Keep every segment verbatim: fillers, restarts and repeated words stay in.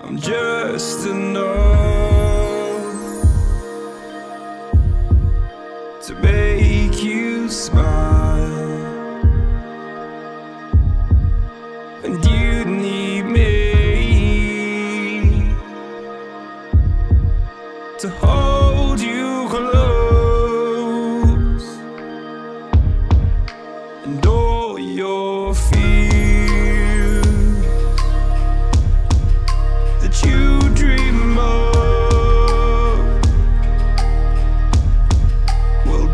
I'm just enough to make you smile, and you need me to hold you close, and all your fears that you dream of will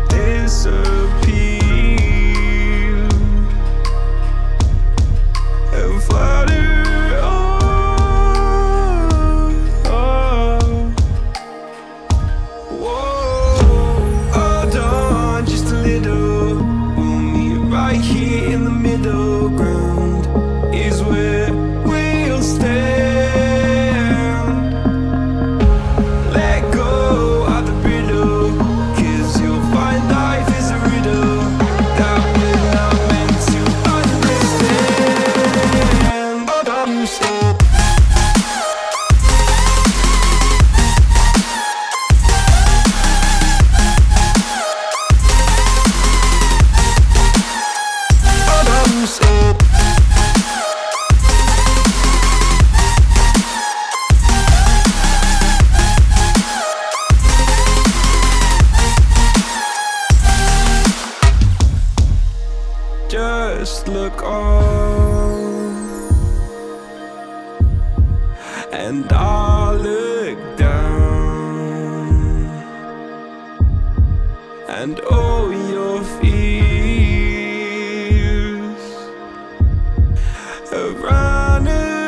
disappear and flutter on. Whoa, hold on just a little. We'll meet right here in the middle ground is where we'll stand. Just look on, and I'll look down, and all your fears have run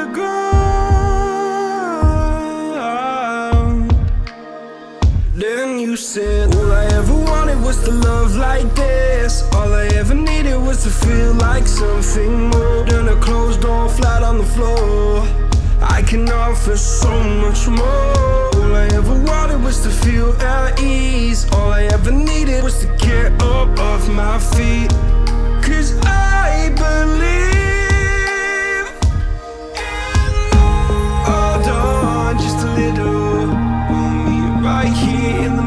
aground. Then you said, all I ever wanted was to love like this. All I ever needed was to feel like something more than a closed door flat on the floor. I can offer so much more. All I ever wanted was to feel at ease. All I ever needed was to get up off my feet. Cause I believe in love. Hold on just a little. We'll meet right here in the